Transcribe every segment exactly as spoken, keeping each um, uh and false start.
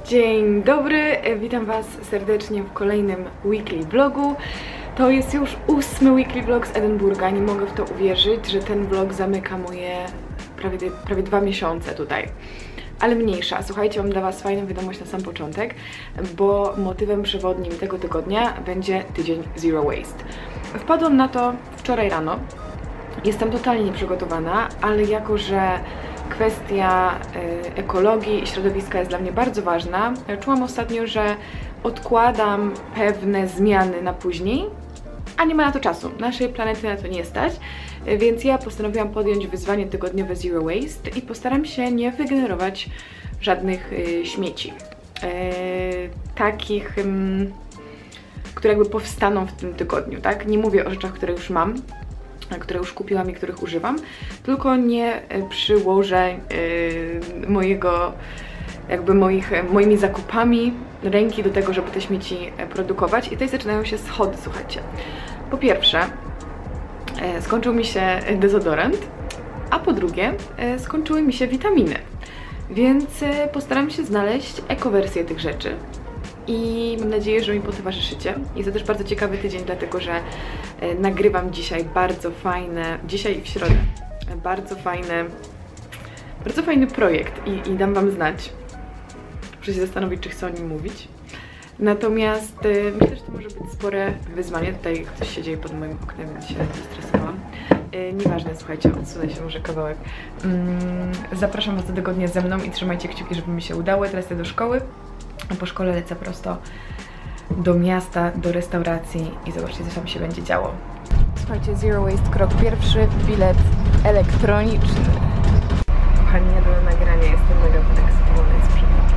Dzień dobry, witam Was serdecznie w kolejnym weekly vlogu. To jest już ósmy weekly vlog z Edynburga. Nie mogę w to uwierzyć, że ten vlog zamyka moje prawie, prawie dwa miesiące tutaj. Ale mniejsza, słuchajcie, mam dla Was fajną wiadomość na sam początek, bo motywem przewodnim tego tygodnia będzie tydzień Zero Waste. Wpadłam na to wczoraj rano. Jestem totalnie nieprzygotowana, ale jako że kwestia y, ekologii i środowiska jest dla mnie bardzo ważna, czułam ostatnio, że odkładam pewne zmiany na później, a nie ma na to czasu. Naszej planety na to nie stać, więc ja postanowiłam podjąć wyzwanie tygodniowe Zero Waste i postaram się nie wygenerować żadnych y, śmieci. Y, takich, y, które jakby powstaną w tym tygodniu, tak? Nie mówię o rzeczach, które już mam, które już kupiłam i których używam, tylko nie przyłożę yy, mojego, jakby moich, moimi zakupami ręki do tego, żeby te śmieci produkować. I tutaj zaczynają się schody, słuchajcie. Po pierwsze, yy, skończył mi się dezodorant, a po drugie, yy, skończyły mi się witaminy. Więc yy, postaram się znaleźć ekowersję tych rzeczy. I mam nadzieję, że mi potowarzyszycie. Jest to też bardzo ciekawy tydzień, dlatego że e, nagrywam dzisiaj bardzo fajne, dzisiaj w środę, bardzo fajne, bardzo fajny projekt i, i dam Wam znać. Muszę się zastanowić, czy chcę o nim mówić. Natomiast e, myślę, że to może być spore wyzwanie. Tutaj ktoś się dzieje pod moim oknem, więc się zestresowałam. E, nieważne, słuchajcie, odsunę się może kawałek. Mm, zapraszam Was do tygodnia ze mną i trzymajcie kciuki, żeby mi się udało. Teraz idę do szkoły. Po szkole lecę prosto do miasta, do restauracji i zobaczcie, co tam się będzie działo. Słuchajcie, Zero Waste, krok pierwszy, bilet elektroniczny. Kochani, nie do nagrania, jestem mega podekscytowana, jest przed nami.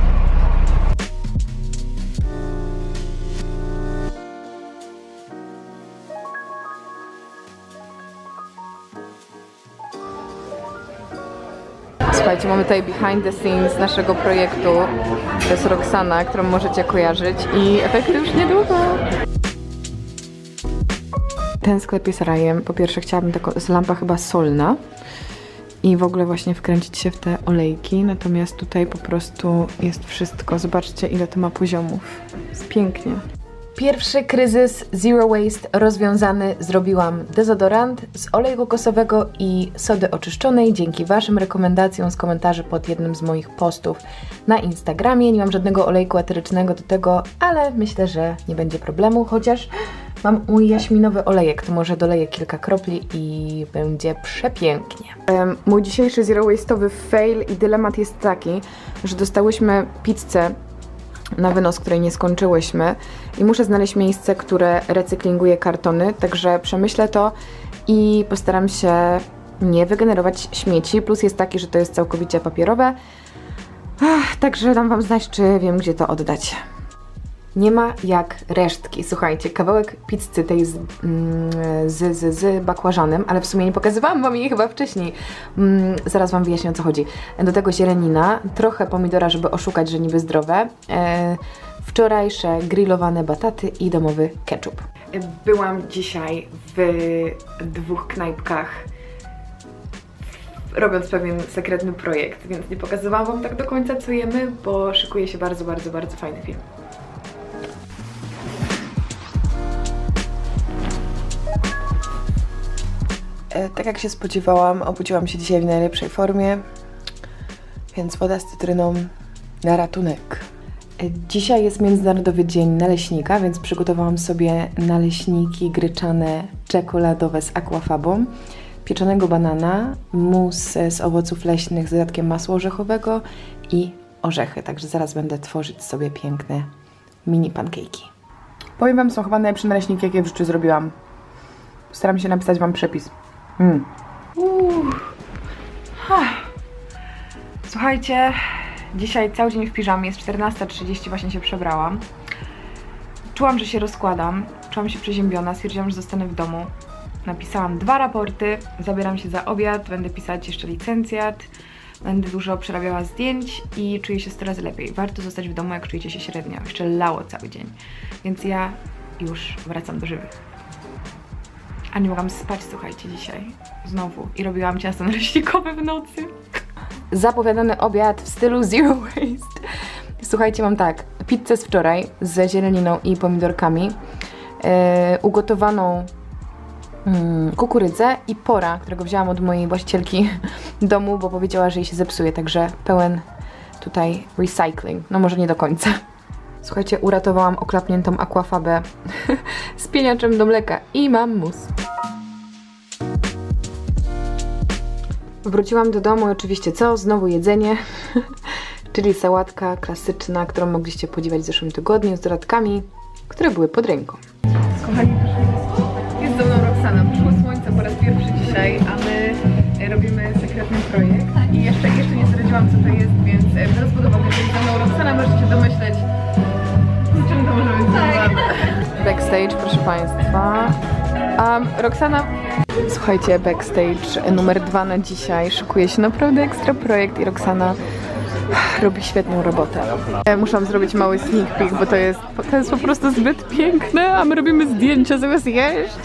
Słuchajcie, mamy tutaj behind the scenes naszego projektu. To jest Roxana, którą możecie kojarzyć i efekty już niedługo. Ten sklep jest rajem. Po pierwsze chciałabym taką, jest lampa chyba solna i w ogóle właśnie wkręcić się w te olejki, natomiast tutaj po prostu jest wszystko. Zobaczcie, ile to ma poziomów. Jest pięknie. Pierwszy kryzys Zero Waste rozwiązany. Zrobiłam dezodorant z oleju kokosowego i sody oczyszczonej dzięki Waszym rekomendacjom z komentarzy pod jednym z moich postów na Instagramie. Nie mam żadnego olejku eterycznego do tego, ale myślę, że nie będzie problemu, chociaż mam mój jaśminowy olejek, to może doleję kilka kropli i będzie przepięknie. Um, mój dzisiejszy zero waste'owy fail i dylemat jest taki, że dostałyśmy pizzę na wynos, której nie skończyłyśmy i muszę znaleźć miejsce, które recyklinguje kartony, także przemyślę to i postaram się nie wygenerować śmieci. Plus jest taki, że to jest całkowicie papierowe. Ach, także dam Wam znać, czy wiem, gdzie to oddać. Nie ma jak resztki. Słuchajcie, kawałek pizzy tej z, z, z, z bakłażanem, ale w sumie nie pokazywałam Wam jej chyba wcześniej. Mm, zaraz Wam wyjaśnię, o co chodzi. Do tego zielenina, trochę pomidora, żeby oszukać, że niby zdrowe. E, wczorajsze grillowane bataty i domowy ketchup. Byłam dzisiaj w dwóch knajpkach, robiąc pewien sekretny projekt, więc nie pokazywałam Wam tak do końca, co jemy, bo szykuje się bardzo, bardzo, bardzo fajny film. Tak jak się spodziewałam, obudziłam się dzisiaj w najlepszej formie, więc woda z cytryną na ratunek. Dzisiaj jest Międzynarodowy Dzień Naleśnika, więc przygotowałam sobie naleśniki gryczane czekoladowe z aquafabą, pieczonego banana, mus z owoców leśnych z dodatkiem masła orzechowego i orzechy, także zaraz będę tworzyć sobie piękne mini pankejki. Powiem Wam, są chyba najlepsze naleśniki, jakie w życiu zrobiłam. Postaram się napisać Wam przepis. Mm. Słuchajcie, dzisiaj cały dzień w piżamie, jest czternasta trzydzieści, właśnie się przebrałam. Czułam, że się rozkładam, czułam się przeziębiona, stwierdziłam, że zostanę w domu. Napisałam dwa raporty, zabieram się za obiad, będę pisać jeszcze licencjat, będę dużo przerabiała zdjęć i czuję się sto razy lepiej. Warto zostać w domu, jak czujecie się średnio, jeszcze lało cały dzień. Więc ja już wracam do żywych. A nie mogłam spać, słuchajcie, dzisiaj. Znowu. I robiłam ciasto naleśnikowe w nocy. Zapowiadany obiad w stylu Zero Waste. Słuchajcie, mam tak, pizzę z wczoraj z zieleniną i pomidorkami, yy, ugotowaną yy, kukurydzę i pora, którego wzięłam od mojej właścicielki domu, bo powiedziała, że jej się zepsuje, także pełen tutaj recycling, no może nie do końca. Słuchajcie, uratowałam oklapniętą aquafabę z pieniaczem do mleka i mam mus. Wróciłam do domu, oczywiście co? Znowu jedzenie, czyli sałatka klasyczna, którą mogliście podziwiać w zeszłym tygodniu z dodatkami, które były pod ręką. Kochani, jest ze mną Roxana. Przyszło słońce po raz pierwszy dzisiaj, a my robimy sekretny projekt i jeszcze, jeszcze nie zdradziłam, co to jest, więc biorąc pod uwagę, że jest ze mną Roxana, możecie się domyśleć, z czym to może być związane. Backstage, proszę Państwa. Um, Roxana, słuchajcie, backstage numer dwa na dzisiaj. Szykuje się naprawdę ekstra projekt i Roxana robi świetną robotę. Muszę zrobić mały sneak peek, bo to jest, to jest po prostu zbyt piękne, a my robimy zdjęcia zamiast jeść.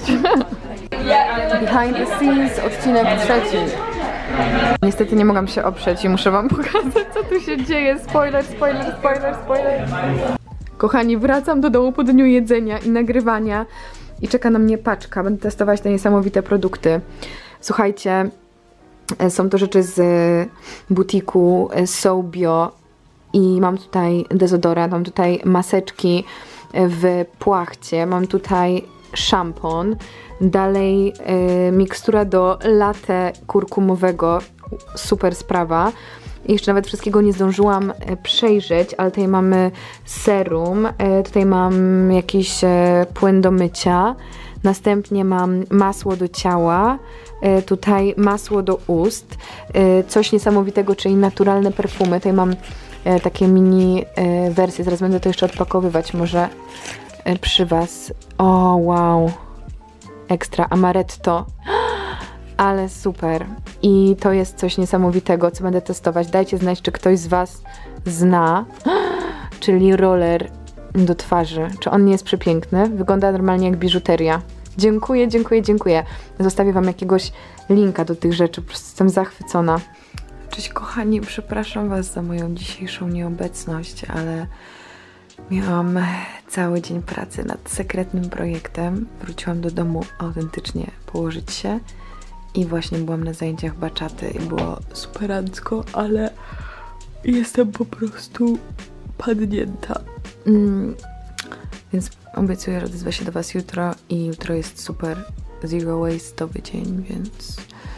Behind the scenes, odcinek trzeci. Niestety nie mogłam się oprzeć i muszę wam pokazać, co tu się dzieje. Spoiler, spoiler, spoiler, spoiler. Kochani, wracam do domu po dniu jedzenia i nagrywania i czeka na mnie paczka. Będę testować te niesamowite produkty. Słuchajcie, są to rzeczy z butiku So Bio i mam tutaj dezodorant, mam tutaj maseczki w płachcie, mam tutaj szampon, dalej y, mikstura do latte kurkumowego, super sprawa. I jeszcze nawet wszystkiego nie zdążyłam przejrzeć, ale tutaj mamy serum, tutaj mam jakiś płyn do mycia, następnie mam masło do ciała, tutaj masło do ust, coś niesamowitego, czyli naturalne perfumy. Tutaj mam takie mini wersje, zaraz będę to jeszcze odpakowywać może przy was. O, wow, ekstra, amaretto. Ale super. I to jest coś niesamowitego, co będę testować. Dajcie znać, czy ktoś z was zna, czyli roller do twarzy. Czy on nie jest przepiękny? Wygląda normalnie jak biżuteria. Dziękuję, dziękuję, dziękuję. Zostawię wam jakiegoś linka do tych rzeczy. Po prostu jestem zachwycona. Cześć kochani, przepraszam was za moją dzisiejszą nieobecność, ale miałam cały dzień pracy nad sekretnym projektem. Wróciłam do domu autentycznie położyć się. I właśnie byłam na zajęciach baczaty i było superancko, ale jestem po prostu padnięta. Mm. Więc obiecuję, że odezwę się do was jutro i jutro jest super zero waste'owy dzień, więc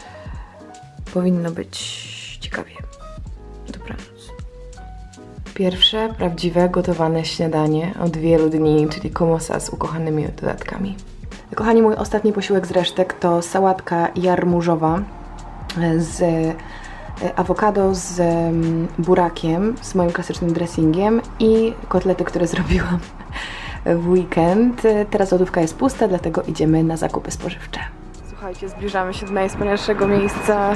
powinno być ciekawie. Dobranoc. Pierwsze prawdziwe gotowane śniadanie od wielu dni, czyli komosa z ukochanymi dodatkami. Kochani, mój ostatni posiłek z resztek to sałatka jarmużowa z awokado, z burakiem, z moim klasycznym dressingiem i kotlety, które zrobiłam w weekend. Teraz lodówka jest pusta, dlatego idziemy na zakupy spożywcze. Słuchajcie, zbliżamy się do najwspanialszego miejsca.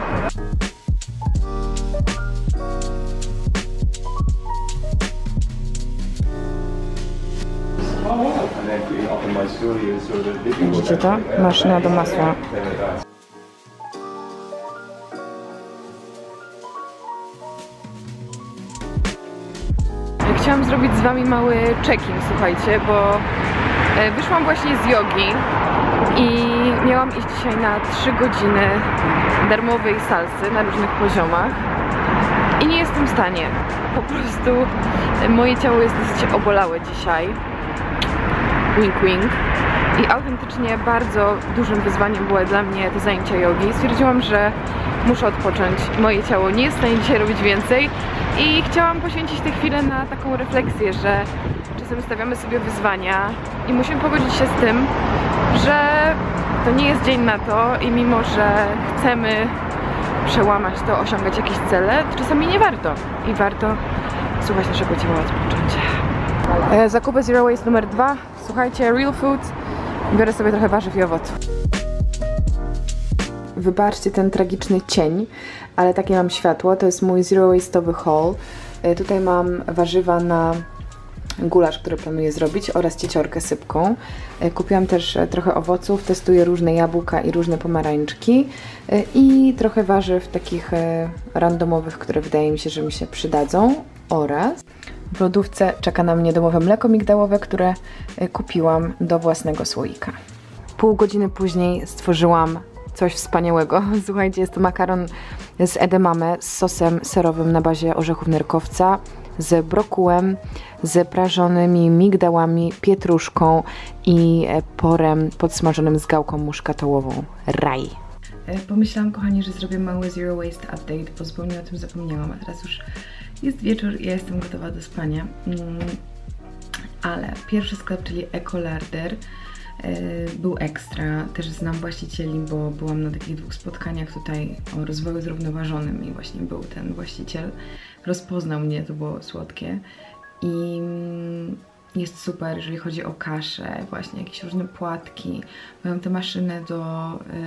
Widzicie to? Maszyna do masła. Ja chciałam zrobić z wami mały check-in, słuchajcie, bo wyszłam właśnie z jogi i miałam iść dzisiaj na trzy godziny darmowej salsy na różnych poziomach i nie jestem w stanie. Po prostu moje ciało jest dosyć obolałe dzisiaj. Wink, wink. I autentycznie bardzo dużym wyzwaniem były dla mnie te zajęcia jogi. Stwierdziłam, że muszę odpocząć. Moje ciało nie jest w stanie dzisiaj robić więcej i chciałam poświęcić tę chwilę na taką refleksję, że czasem stawiamy sobie wyzwania i musimy pogodzić się z tym, że to nie jest dzień na to i mimo, że chcemy przełamać to, osiągać jakieś cele, to czasami nie warto i warto słuchać naszego ciała, odpocząć. E, zakupy Zero Waste numer dwa. Słuchajcie, Real Food. Biorę sobie trochę warzyw i owoców. Wybaczcie ten tragiczny cień, ale takie mam światło. To jest mój Zero Waste'owy haul. E, tutaj mam warzywa na gulasz, który planuję zrobić, oraz cieciorkę sypką. E, kupiłam też trochę owoców, testuję różne jabłka i różne pomarańczki. E, I trochę warzyw takich e, randomowych, które wydaje mi się, że mi się przydadzą. Oraz W lodówce czeka na mnie domowe mleko migdałowe, które kupiłam do własnego słoika. Pół godziny później stworzyłam coś wspaniałego. Słuchajcie, jest to makaron z edamame z sosem serowym na bazie orzechów nerkowca, z brokułem, z prażonymi migdałami, pietruszką i porem podsmażonym z gałką muszkatołową. Raj! Pomyślałam, kochani, że zrobię mały Zero Waste Update, bo zupełnie o tym zapomniałam, a teraz już jest wieczór i ja jestem gotowa do spania. Mm, ale pierwszy sklep, czyli Ecolarder, był ekstra. Też znam właścicieli, bo byłam na takich dwóch spotkaniach tutaj o rozwoju zrównoważonym i właśnie był ten właściciel. Rozpoznał mnie, to było słodkie. I jest super, jeżeli chodzi o kaszę, właśnie jakieś różne płatki. Mają tę maszynę do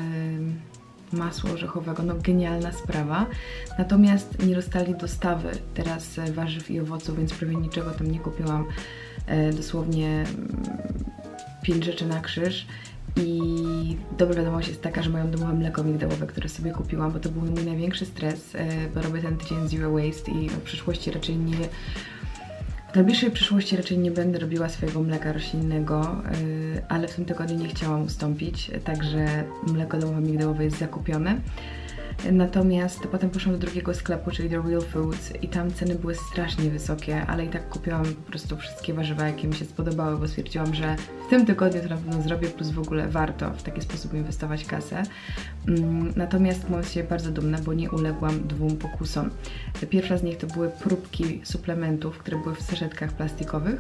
yy, masła orzechowego, no genialna sprawa. Natomiast nie dostali dostawy teraz warzyw i owoców, więc prawie niczego tam nie kupiłam. Yy, dosłownie pięć rzeczy na krzyż. I dobra wiadomość jest taka, że mają domowe mleko migdałowe, które sobie kupiłam, bo to był mój największy stres, yy, bo robię ten tydzień Zero Waste i w przyszłości raczej nie... W najbliższej przyszłości raczej nie będę robiła swojego mleka roślinnego, yy, ale w tym tygodniu nie chciałam ustąpić, także mleko domowe migdałowe jest zakupione. Natomiast potem poszłam do drugiego sklepu, czyli do Real Foods i tam ceny były strasznie wysokie, ale i tak kupiłam po prostu wszystkie warzywa, jakie mi się spodobały, bo stwierdziłam, że w tym tygodniu to na pewno zrobię, plus w ogóle warto w taki sposób inwestować kasę. Natomiast mam się bardzo dumna, bo nie uległam dwóm pokusom. Pierwsza z nich to były próbki suplementów, które były w saszetkach plastikowych,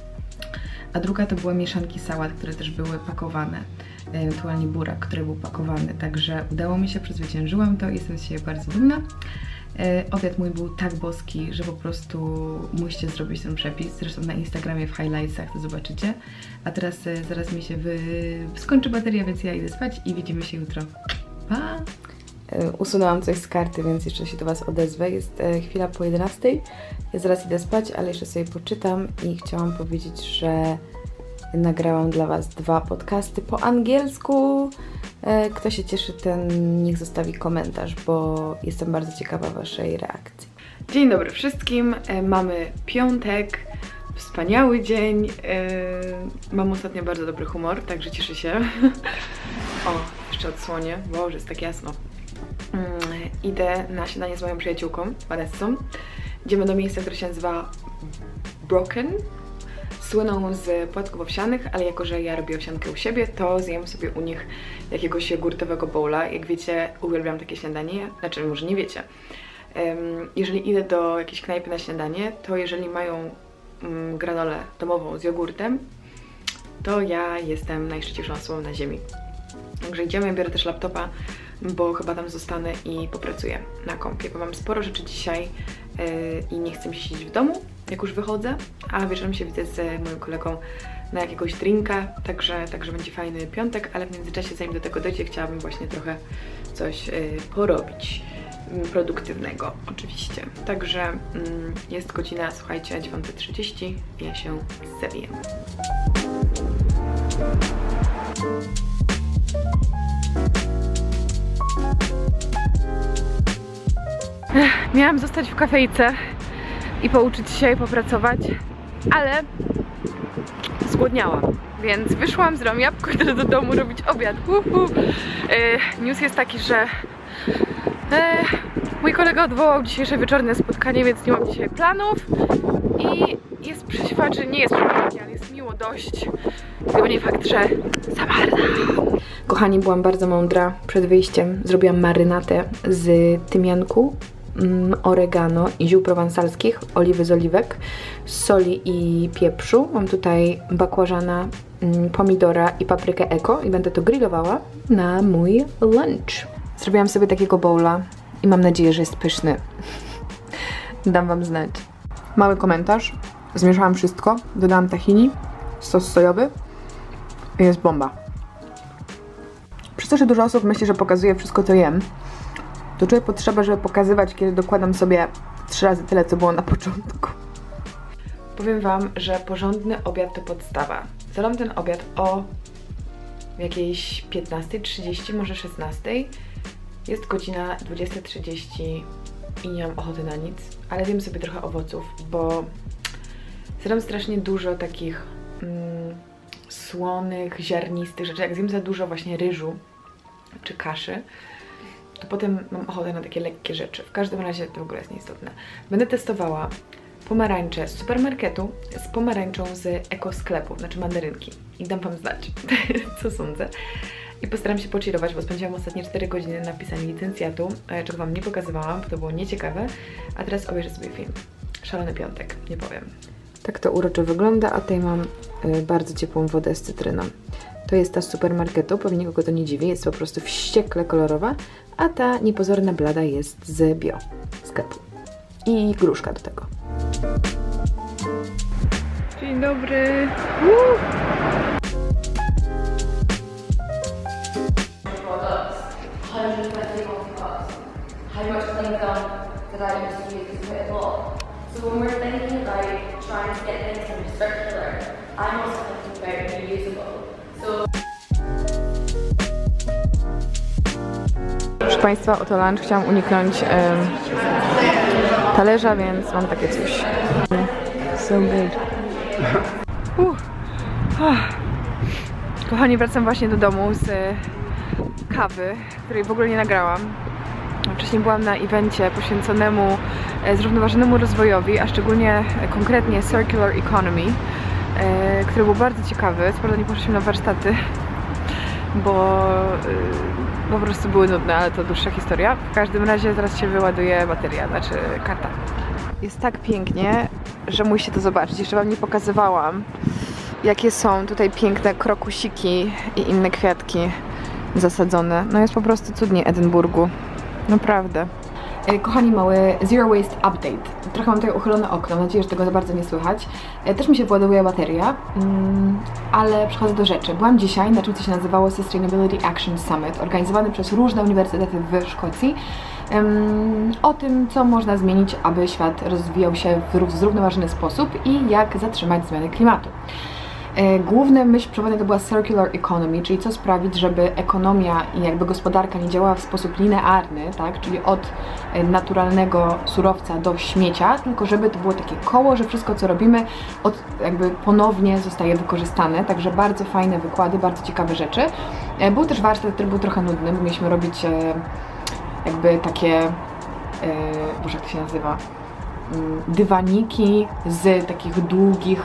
a druga to były mieszanki sałat, które też były pakowane, ewentualnie burak, który był pakowany, także udało mi się, przezwyciężyłam to i jestem z siebie bardzo dumna. E, obiad mój był tak boski, że po prostu musicie zrobić ten przepis, zresztą na Instagramie w highlightsach to zobaczycie. A teraz e, zaraz mi się wy... skończy bateria, więc ja idę spać i widzimy się jutro. Pa! E, usunęłam coś z karty, więc jeszcze się do Was odezwę. Jest e, chwila po jedenastej. Ja zaraz idę spać, ale jeszcze sobie poczytam i chciałam powiedzieć, że nagrałam dla Was dwa podcasty po angielsku. Kto się cieszy, ten niech zostawi komentarz, bo jestem bardzo ciekawa Waszej reakcji. Dzień dobry wszystkim. Mamy piątek, wspaniały dzień. Mam ostatnio bardzo dobry humor, także cieszę się. O, jeszcze odsłonię, bo już jest tak jasno. Idę na śniadanie z moją przyjaciółką, Vanessą. Idziemy do miejsca, które się nazywa Broken. Słyną z płatków owsianych, ale jako że ja robię owsiankę u siebie, to zjem sobie u nich jakiegoś jogurtowego bowla. Jak wiecie, uwielbiam takie śniadanie, znaczy może nie wiecie. Jeżeli idę do jakiejś knajpy na śniadanie, to jeżeli mają granolę domową z jogurtem, to ja jestem najszczęśliwszą osobą na ziemi. Także idziemy, biorę też laptopa, bo chyba tam zostanę i popracuję na kompie, bo mam sporo rzeczy dzisiaj yy, i nie chcę mi się siedzieć w domu, jak już wychodzę, a wieczorem się widzę z moim kolegą na jakiegoś drinka, także, także będzie fajny piątek, ale w międzyczasie, zanim do tego dojdzie, chciałabym właśnie trochę coś yy, porobić, yy, produktywnego oczywiście. Także yy, jest godzina, słuchajcie, dziewiąta trzydzieści, ja się zawijam. Miałam zostać w kafejce i pouczyć się i popracować, ale zgłodniałam, więc wyszłam, zrobiłam jabłko i teraz do domu robić obiad. Uhu. Yy, news jest taki, że yy, mój kolega odwołał dzisiejsze wieczorne spotkanie, więc nie mam dzisiaj planów i jest przeświadczenie, nie jest przeświadczenie, ale jest miło dość, gdyby nie fakt, że zamarda. Kochani, byłam bardzo mądra. Przed wyjściem zrobiłam marynatę z tymianku, mm, oregano i ziół prowansalskich, oliwy z oliwek, soli i pieprzu. Mam tutaj bakłażana, mm, pomidora i paprykę eko i będę to grillowała na mój lunch. Zrobiłam sobie takiego bowla i mam nadzieję, że jest pyszny. Dam Wam znać. Mały komentarz. Zmieszałam wszystko, dodałam tahini, sos sojowy i jest bomba. Przez to, że dużo osób myśli, że pokazuję wszystko, co jem, to czuję potrzebę, żeby pokazywać, kiedy dokładam sobie trzy razy tyle, co było na początku. Powiem Wam, że porządny obiad to podstawa. Zadam ten obiad o jakiejś piętnastej trzydzieści, może szesnastej. Jest godzina dwudziesta trzydzieści i nie mam ochoty na nic, ale zjem sobie trochę owoców, bo Zjadam strasznie dużo takich mm, słonych, ziarnistych rzeczy. Jak zjem za dużo właśnie ryżu czy kaszy, to potem mam ochotę na takie lekkie rzeczy. W każdym razie to w ogóle jest nieistotne. Będę testowała pomarańcze z supermarketu z pomarańczą z ekosklepu, znaczy mandarynki. I dam wam znać, co sądzę. I postaram się pochillować, bo spędziłam ostatnie cztery godziny na pisaniu licencjatu, czego wam nie pokazywałam, bo to było nieciekawe. A teraz obejrzę sobie film. Szalony piątek, nie powiem. Tak to uroczo wygląda, a tutaj mam y, bardzo ciepłą wodę z cytryną. To jest ta z supermarketu, pewnie nikogo to nie dziwi, jest po prostu wściekle kolorowa, a ta niepozorna blada jest z bio sklepu. I gruszka do tego. Dzień dobry! Woo! So when we're thinking about trying to get things from circular, I'm also thinking about reusable. So Proszę Państwa, oto lunch. Chciałam uniknąć um, talerza, więc mam takie coś. So good. Uh. Ah. Kochani, wracam właśnie do domu z kawy, której w ogóle nie nagrałam. Wcześniej byłam na evencie poświęconemu zrównoważonemu rozwojowi, a szczególnie konkretnie Circular Economy, który był bardzo ciekawy. Co prawda nie poszliśmy na warsztaty, bo po prostu były nudne, ale to dłuższa historia. W każdym razie zaraz się wyładuje bateria, znaczy karta. Jest tak pięknie, że musicie to zobaczyć. Jeszcze wam nie pokazywałam, jakie są tutaj piękne krokusiki i inne kwiatki zasadzone. No jest po prostu cudnie Edynburgu. Naprawdę. Kochani, mały Zero Waste Update. Trochę mam tutaj uchylone okno, mam nadzieję, że tego za bardzo nie słychać. Też mi się władowuje bateria, ale przechodzę do rzeczy. Byłam dzisiaj na czymś, co się nazywało Sustainability Action Summit, organizowany przez różne uniwersytety w Szkocji, o tym, co można zmienić, aby świat rozwijał się w zrównoważony sposób i jak zatrzymać zmiany klimatu. Główna myśl przewodnia to była Circular Economy, czyli co sprawić, żeby ekonomia i jakby gospodarka nie działała w sposób linearny, tak? Czyli od naturalnego surowca do śmiecia, tylko żeby to było takie koło, że wszystko co robimy od, jakby ponownie zostaje wykorzystane, także bardzo fajne wykłady, bardzo ciekawe rzeczy. Był też warsztat, który był trochę nudny, bo mieliśmy robić jakby takie, boże jak to się nazywa, dywaniki z takich długich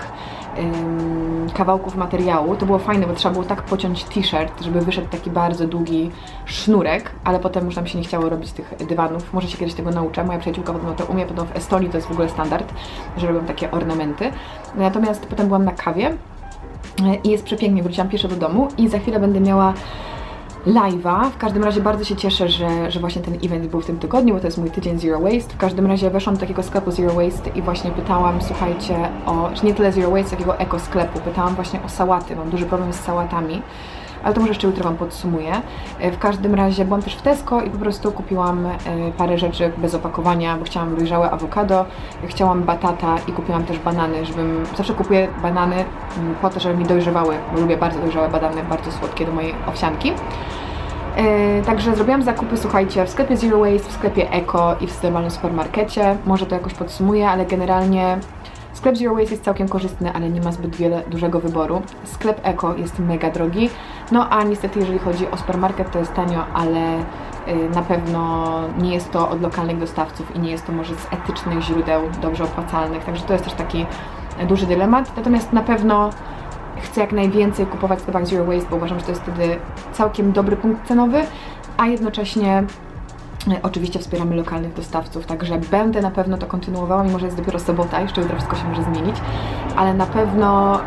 kawałków materiału. To było fajne, bo trzeba było tak pociąć t-shirt, żeby wyszedł taki bardzo długi sznurek, ale potem już nam się nie chciało robić tych dywanów. Może się kiedyś tego nauczę. Moja przyjaciółka podobno to umie, podobno w Estonii to jest w ogóle standard, że robią takie ornamenty. Natomiast potem byłam na kawie i jest przepięknie. Wróciłam pieszo do domu i za chwilę będę miała live'a. W każdym razie bardzo się cieszę, że, że właśnie ten event był w tym tygodniu, bo to jest mój tydzień Zero Waste. W każdym razie weszłam do takiego sklepu Zero Waste i właśnie pytałam, słuchajcie, o, czy nie tyle Zero Waste, takiego eko sklepu, pytałam właśnie o sałaty. Mam duży problem z sałatami, ale to może jeszcze jutro wam podsumuję. W każdym razie byłam też w Tesco i po prostu kupiłam parę rzeczy bez opakowania, bo chciałam dojrzałe awokado, chciałam batata i kupiłam też banany, żebym, zawsze kupuję banany po to, żeby mi dojrzewały, bo lubię bardzo dojrzałe banany, bardzo słodkie do mojej owsianki. Yy, także zrobiłam zakupy, słuchajcie, w sklepie Zero Waste, w sklepie Eko i w normalnym supermarkecie. Może to jakoś podsumuję, ale generalnie sklep Zero Waste jest całkiem korzystny, ale nie ma zbyt wiele dużego wyboru. Sklep Eko jest mega drogi. No a niestety, jeżeli chodzi o supermarket, to jest tanio, ale yy, na pewno nie jest to od lokalnych dostawców i nie jest to może z etycznych źródeł dobrze opłacalnych. Także to jest też taki duży dylemat. Natomiast na pewno chcę jak najwięcej kupować w sklepach Zero Waste, bo uważam, że to jest wtedy całkiem dobry punkt cenowy, a jednocześnie oczywiście wspieramy lokalnych dostawców, także będę na pewno to kontynuowała, mimo że jest dopiero sobota, jeszcze jutro wszystko się może zmienić, ale na pewno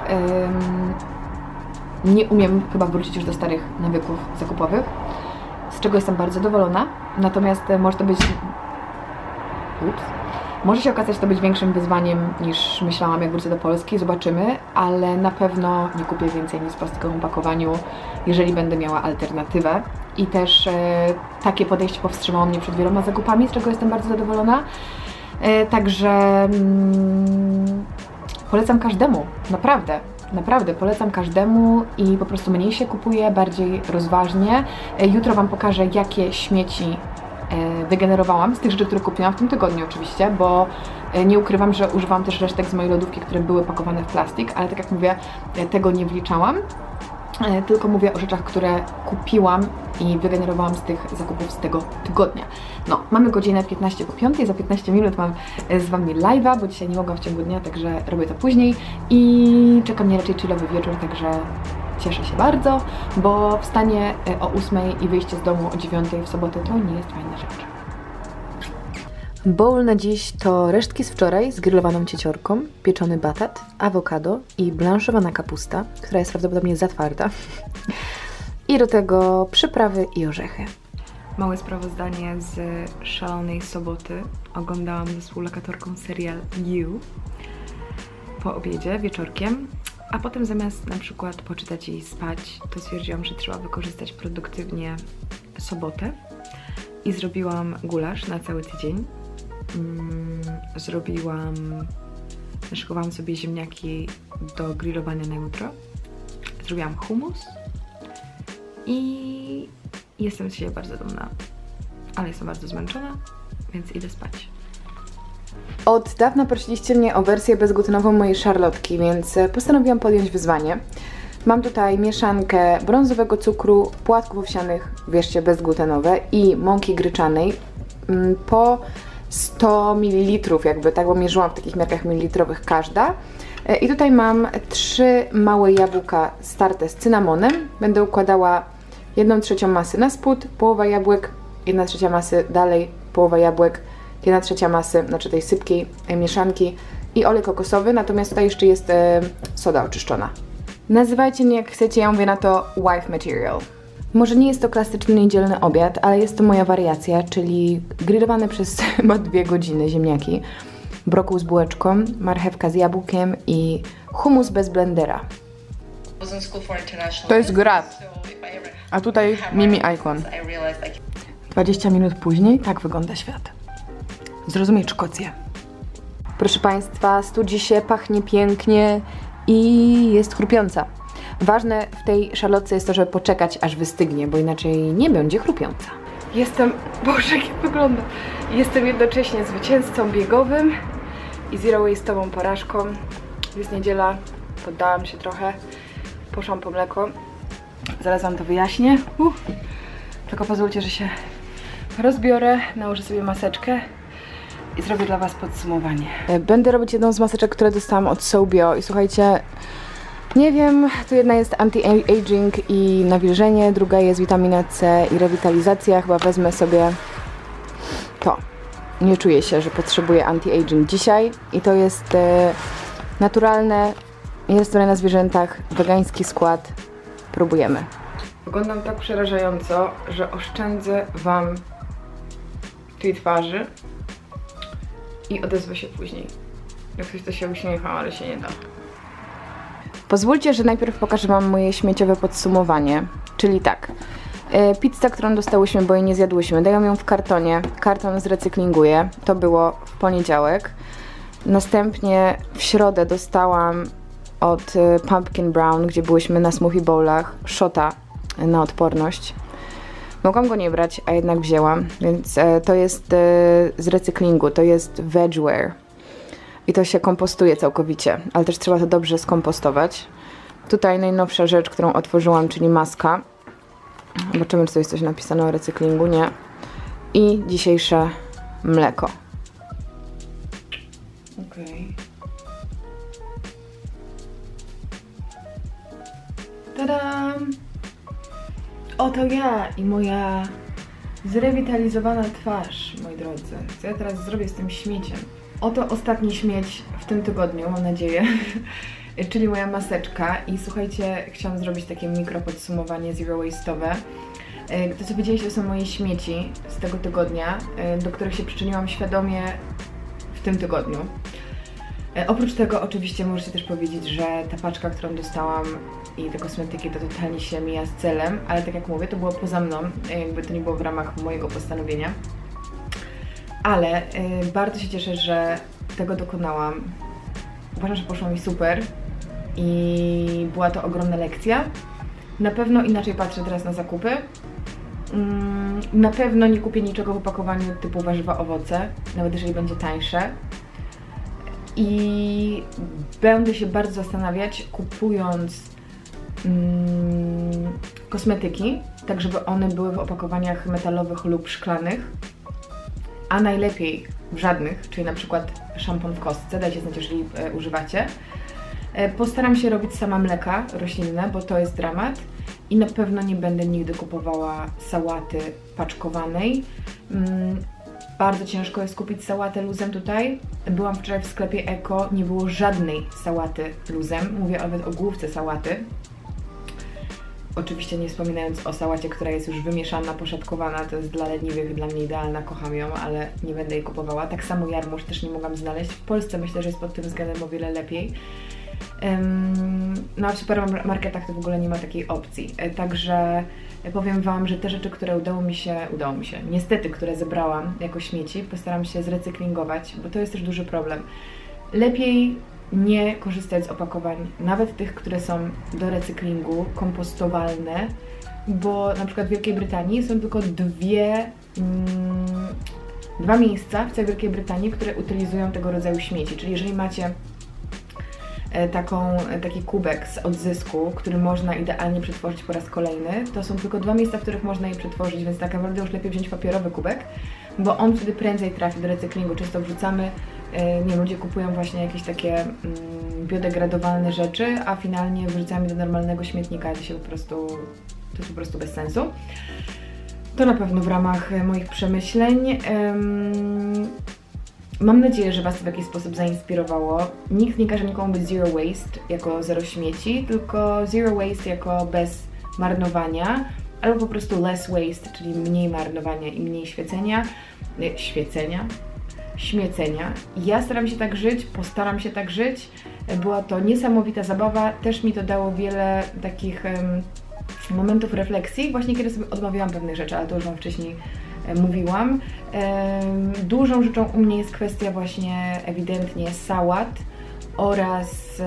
ym, nie umiem chyba wrócić już do starych nawyków zakupowych, z czego jestem bardzo zadowolona, natomiast może to być... Ups. Może się okazać to być większym wyzwaniem niż myślałam, jak wrócę do Polski, zobaczymy, ale na pewno nie kupię więcej niż w plastikowym opakowaniu, jeżeli będę miała alternatywę. I też e, takie podejście powstrzymało mnie przed wieloma zakupami, z czego jestem bardzo zadowolona. E, także mm, polecam każdemu, naprawdę. Naprawdę polecam każdemu i po prostu mniej się kupuje, bardziej rozważnie. E, jutro wam pokażę, jakie śmieci e, wygenerowałam z tych rzeczy, które kupiłam w tym tygodniu oczywiście, bo e, nie ukrywam, że używam też resztek z mojej lodówki, które były pakowane w plastik, ale tak jak mówię, e, tego nie wliczałam. Tylko mówię o rzeczach, które kupiłam i wygenerowałam z tych zakupów z tego tygodnia. No, mamy godzinę piętnaście po piątej, za piętnaście minut mam z Wami live'a, bo dzisiaj nie mogłam w ciągu dnia, także robię to później i czeka mnie raczej chillowy wieczór, także cieszę się bardzo, bo wstanie o ósmej i wyjście z domu o dziewiątej w sobotę to nie jest fajna rzecz. Bowl na dziś to resztki z wczoraj z grillowaną cieciorką, pieczony batat, awokado i blanszowana kapusta, która jest prawdopodobnie za twarda. I do tego przyprawy i orzechy. Małe sprawozdanie z szalonej soboty. Oglądałam ze współlokatorką serial You po obiedzie, wieczorkiem, a potem zamiast na przykład poczytać i spać, to stwierdziłam, że trzeba wykorzystać produktywnie sobotę i zrobiłam gulasz na cały tydzień. Mm, zrobiłam, naszykowałam sobie ziemniaki do grillowania na jutro, zrobiłam hummus i jestem z siebie bardzo dumna, ale jestem bardzo zmęczona, więc idę spać. Od dawna prosiliście mnie o wersję bezglutenową mojej szarlotki, więc postanowiłam podjąć wyzwanie. Mam tutaj mieszankę brązowego cukru, płatków owsianych, wierzcie, bezglutenowe i mąki gryczanej po sto mililitrów, jakby tak, bo mierzyłam w takich miarkach mililitrowych każda. I tutaj mam trzy małe jabłka starte z cynamonem. Będę układała jedną trzecią masy na spód, połowa jabłek, jedna trzecia masy dalej, połowa jabłek, jedna trzecia masy, znaczy tej sypkiej mieszanki i olej kokosowy, natomiast tutaj jeszcze jest e, soda oczyszczona. Nazywajcie mnie jak chcecie, ja mówię na to wife material. Może nie jest to klasyczny niedzielny obiad, ale jest to moja wariacja, czyli grillowane przez chyba dwie godziny ziemniaki, brokuł z bułeczką, marchewka z jabłkiem i hummus bez blendera. To jest grat, a tutaj Mimi Icon. dwadzieścia minut później tak wygląda świat. Zrozumieć Szkocję. Proszę Państwa, studzi się, pachnie pięknie i jest chrupiąca. Ważne w tej szarlotce jest to, żeby poczekać, aż wystygnie, bo inaczej nie będzie chrupiąca. Jestem, Boże, jak wygląda. Jestem jednocześnie zwycięzcą biegowym i zero waste'ową porażką. Jest niedziela, poddałam się trochę, poszłam po mleko. Zaraz Wam to wyjaśnię. Uh. Tylko pozwólcie, że się rozbiorę, nałożę sobie maseczkę i zrobię dla Was podsumowanie. Będę robić jedną z maseczek, które dostałam od Sobio i słuchajcie, nie wiem, tu jedna jest anti-aging i nawilżenie, druga jest witamina C i rewitalizacja. Chyba wezmę sobie to. Nie czuję się, że potrzebuję anti-aging dzisiaj i to jest e, naturalne, jest to na zwierzętach, wegański skład. Próbujemy. Wyglądam tak przerażająco, że oszczędzę Wam tej twarzy i odezwę się później. Jak ktoś to się uśmiechał, ale się nie da. Pozwólcie, że najpierw pokażę Wam moje śmieciowe podsumowanie. Czyli tak, yy, pizza, którą dostałyśmy, bo jej nie zjadłyśmy, dają ją w kartonie. Karton zrecyklinguję. To było w poniedziałek. Następnie w środę dostałam od yy, Pumpkin Brown, gdzie byłyśmy na smoothie bowlach, shota na odporność. Mogłam go nie brać, a jednak wzięłam, więc yy, to jest yy, z recyklingu, to jest vegware. I to się kompostuje całkowicie, ale też trzeba to dobrze skompostować. Tutaj najnowsza rzecz, którą otworzyłam, czyli maska. Zobaczymy, czy to jest coś napisane o recyklingu, nie. I dzisiejsze mleko. Okej. Tadam! Oto ja i moja zrewitalizowana twarz, moi drodzy. Co ja teraz zrobię z tym śmieciem? Oto ostatni śmieć w tym tygodniu, mam nadzieję, czyli moja maseczka. I słuchajcie, chciałam zrobić takie mikro podsumowanie zero waste'owe. To, co widzieliście, to są moje śmieci z tego tygodnia, do których się przyczyniłam świadomie w tym tygodniu. Oprócz tego oczywiście możecie też powiedzieć, że ta paczka, którą dostałam i te kosmetyki, to totalnie się mija z celem, ale tak jak mówię, to było poza mną, jakby to nie było w ramach mojego postanowienia. Ale y, bardzo się cieszę, że tego dokonałam. Uważam, że poszło mi super i była to ogromna lekcja. Na pewno inaczej patrzę teraz na zakupy. Mm, Na pewno nie kupię niczego w opakowaniu typu warzywa, owoce, nawet jeżeli będzie tańsze. I będę się bardzo zastanawiać, kupując mm, kosmetyki, tak żeby one były w opakowaniach metalowych lub szklanych, a najlepiej w żadnych, czyli na przykład szampon w kostce, dajcie znać, jeżeli e, używacie. E, postaram się robić sama mleka roślinne, bo to jest dramat. I na pewno nie będę nigdy kupowała sałaty paczkowanej. Mm, bardzo ciężko jest kupić sałatę luzem tutaj. Byłam wczoraj w sklepie Eko, nie było żadnej sałaty luzem. Mówię nawet o główce sałaty. Oczywiście nie wspominając o sałacie, która jest już wymieszana, poszatkowana. To jest dla leniwych, dla mnie idealna, kocham ją, ale nie będę jej kupowała. Tak samo jarmuż też nie mogłam znaleźć. W Polsce myślę, że jest pod tym względem o wiele lepiej. No a w supermarketach to w ogóle nie ma takiej opcji, także powiem Wam, że te rzeczy, które udało mi się, udało mi się, niestety, które zebrałam jako śmieci, postaram się zrecyklingować, bo to jest też duży problem. Lepiej nie korzystać z opakowań, nawet tych, które są do recyklingu, kompostowalne, bo na przykład w Wielkiej Brytanii są tylko dwie, mm, dwa miejsca w całej Wielkiej Brytanii, które utylizują tego rodzaju śmieci, czyli jeżeli macie Taką, taki kubek z odzysku, który można idealnie przetworzyć po raz kolejny. To są tylko dwa miejsca, w których można je przetworzyć, więc tak naprawdę już lepiej wziąć papierowy kubek, bo on wtedy prędzej trafi do recyklingu. Często wrzucamy, nie, ludzie kupują właśnie jakieś takie mm, biodegradowalne rzeczy, a finalnie wrzucamy do normalnego śmietnika, to się po prostu, to jest po prostu bez sensu. To na pewno w ramach moich przemyśleń. Um, Mam nadzieję, że Was to w jakiś sposób zainspirowało. Nikt nie każe nikomu być zero waste jako zero śmieci, tylko zero waste jako bez marnowania, albo po prostu less waste, czyli mniej marnowania i mniej świecenia. Świecenia? Śmiecenia. Ja staram się tak żyć, postaram się tak żyć. Była to niesamowita zabawa, też mi to dało wiele takich um, momentów refleksji, właśnie kiedy sobie odmawiałam pewnych rzeczy, ale to już Wam wcześniej mówiłam. Dużą rzeczą u mnie jest kwestia właśnie ewidentnie sałat oraz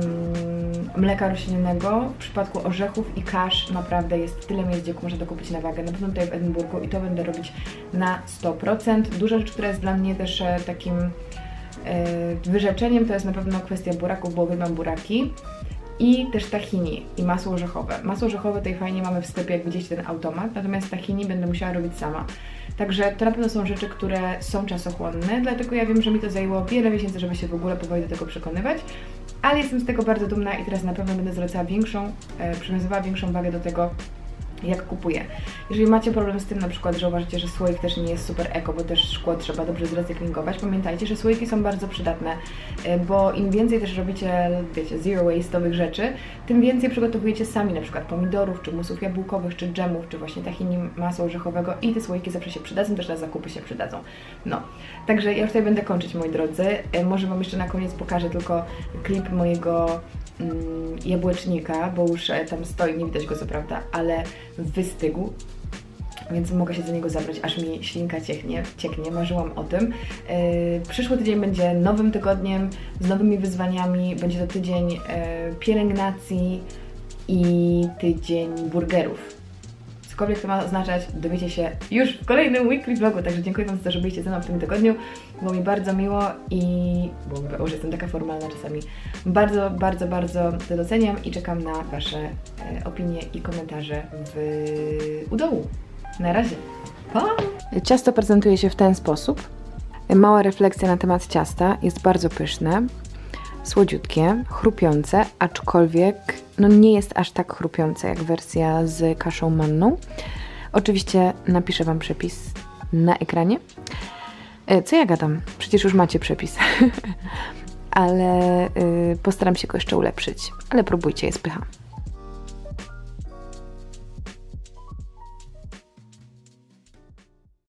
mleka roślinnego. W przypadku orzechów i kasz naprawdę jest tyle miejsc, gdzie można to kupić na wagę. Na pewno tutaj w Edynburgu i to będę robić na sto procent. Duża rzecz, która jest dla mnie też takim wyrzeczeniem, to jest na pewno kwestia buraków, bo uwielbiam buraki. I też tahini i masło orzechowe. Masło orzechowe tutaj fajnie mamy w sklepie, jak widzicie ten automat, natomiast tahini będę musiała robić sama. Także to na pewno są rzeczy, które są czasochłonne, dlatego ja wiem, że mi to zajęło wiele miesięcy, żeby się w ogóle powoli do tego przekonywać, ale jestem z tego bardzo dumna i teraz na pewno będę zwracała większą, e, przywiązywała większą wagę do tego, jak kupuję. Jeżeli macie problem z tym na przykład, że uważacie, że słoik też nie jest super eko, bo też szkło trzeba dobrze zrecyklingować, pamiętajcie, że słoiki są bardzo przydatne, bo im więcej też robicie, wiecie, zero waste'owych rzeczy, tym więcej przygotowujecie sami, na przykład pomidorów, czy musów jabłkowych, czy dżemów, czy właśnie tahini, masła orzechowego i te słoiki zawsze się przydadzą, też na zakupy się przydadzą. No, także ja już tutaj będę kończyć, moi drodzy. Może Wam jeszcze na koniec pokażę tylko klip mojego jabłecznika, bo już tam stoi, nie widać go co prawda, ale wystygł, więc mogę się do niego zabrać, aż mi ślinka cieknie, cieknie. Marzyłam o tym. Yy, przyszły tydzień będzie nowym tygodniem, z nowymi wyzwaniami, będzie to tydzień yy, pielęgnacji i tydzień burgerów. Cokolwiek to ma oznaczać, dowiecie się już w kolejnym weekly vlogu, także dziękuję Wam za to, że byliście ze mną w tym tygodniu. Było mi bardzo miło i... bo już jestem taka formalna czasami. Bardzo, bardzo, bardzo to doceniam i czekam na Wasze e, opinie i komentarze w u dołu. Na razie. Pa! Ciasto prezentuje się w ten sposób. Mała refleksja na temat ciasta. Jest bardzo pyszne, słodziutkie, chrupiące, aczkolwiek no nie jest aż tak chrupiące jak wersja z kaszą manną. Oczywiście napiszę Wam przepis na ekranie. Co ja gadam? Przecież już macie przepis. Ale yy, postaram się go jeszcze ulepszyć. Ale próbujcie, jest pycha.